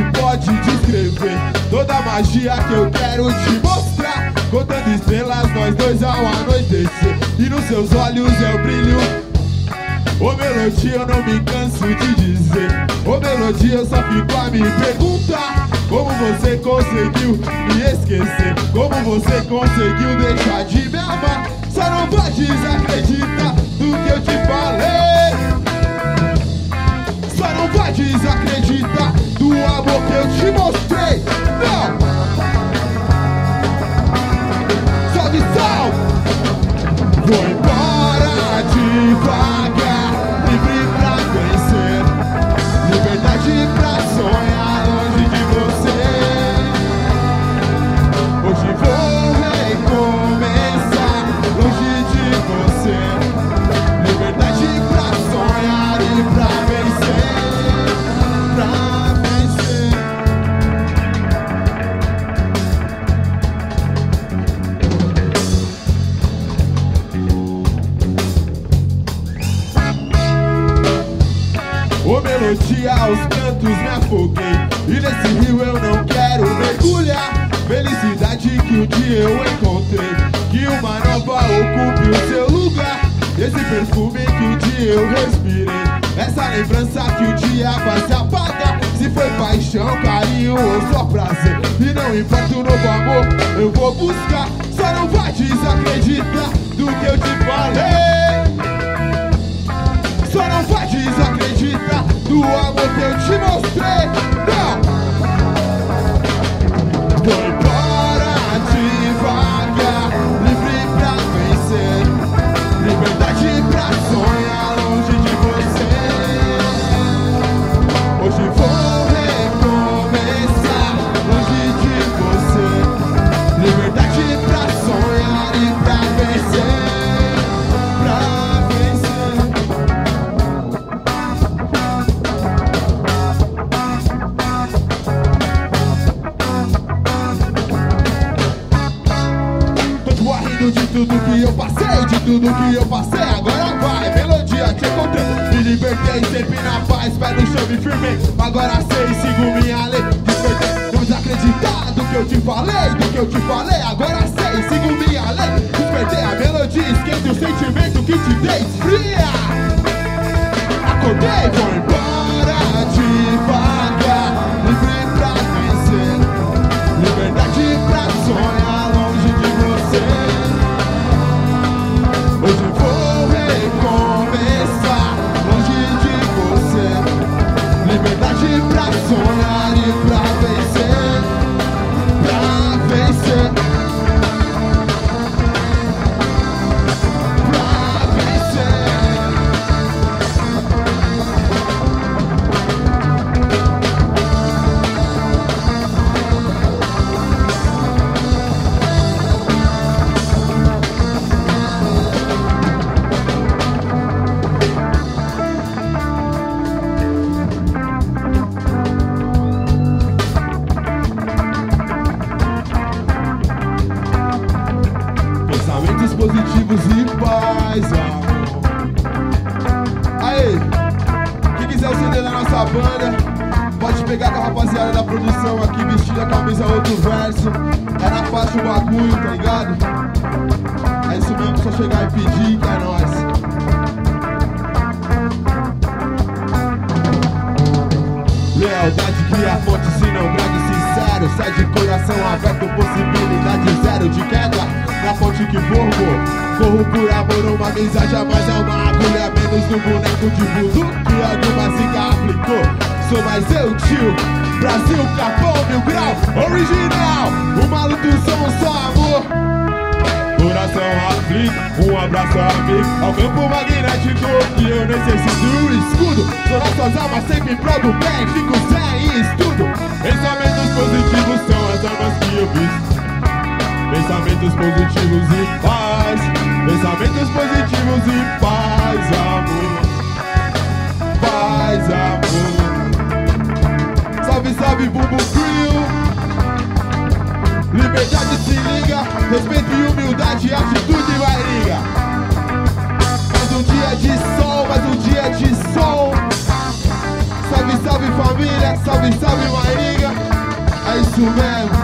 que pode descrever toda a magia que eu quero te mostrar. Contando estrelas, nós dois ao anoitecer, e nos seus olhos é o brilho. Ô Melodia, eu não me canso de dizer. Ô Melodia, eu só fico a me perguntar como você conseguiu me esquecer, como você conseguiu deixar de me amar. Só não vai desacreditar do que eu te falei. Só não vai desacreditar do amor que eu te mostrei. Não! Salve, salve! Vou embora devagar, livre pra vencer, liberdade pra sonhar longe de você. Hoje vou recomeçar longe de você, liberdade pra sonhar e pra vencer, pra vencer. Ô Melodia, aos cantos me afoguei, e nesse rio eu não quero mergulhar. Felicidade que um dia eu encontrei, que uma nova ocupe o seu lugar. Esse perfume que um dia eu respirei, essa lembrança que um dia vai se apagar. Se foi paixão, carinho ou só prazer, e não importa o novo amor, eu vou buscar. Só não vai desacreditar do que eu te falei. Só não vai desacreditar do amor que eu te mostrei. Não! Vou embora devagar, livre pra vencer, liberdade pra sonhar longe de você. Hoje vou recomeçar longe de você, liberdade pra sonhar e pra vencer, pra vencer. De tudo que eu passei, de tudo que eu passei, agora vai, Melodia, te encontrei, me libertei, sempre na paz, pé no chão me firmei, agora sei, sigo minha lei, despertei, não desacreditar do que eu te falei, do que eu te falei, agora sei, sigo minha lei, despertei, a melodia esquenta o sentimento que te dei, esfria, acordei, vou embora devagar, livre pra vencer, liberdade pra sonhar longe de você. Hoje vou recomeçar longe de você, liberdade pra sonhar e pra vencer, pra vencer, pra vencer. Pensamentos positivos e paz, amor. Aí, quem quiser o CD da nossa banda, pode pegar com a rapaziada da produção aqui, vestir a camisa outro verso. É na faixa o bagulho, tá ligado? É isso mesmo, só chegar e pedir, que é nóis. Lealdade cria fonte, se não grande, sincero. Sai de coração aberto, possibilidade zero de queda. Na fonte que formou, corro por amor, uma amizade a mais, é uma agulha menos no boneco de voodoo que alguma zica aplicou. Sou mais eu, tio, Brasil, Capão, 1000 grau, original. Uma luta, um som, só amor. Coração aflito, um abraço amigo ao campo magnético que eu necessito do escudo. Sou nossas almas sempre em prol do bem, fico sem estudo. Pensamentos positivos são as armas que eu visto. Pensamentos positivos e paz, pensamentos positivos e paz, amor, paz, amor. Salve, salve, Bumbo Crew. Liberdade se liga, respeito e humildade, atitude vai liga. Mais um dia de sol, mais um dia de sol. Salve, salve família, salve, salve Maringa. mesmo.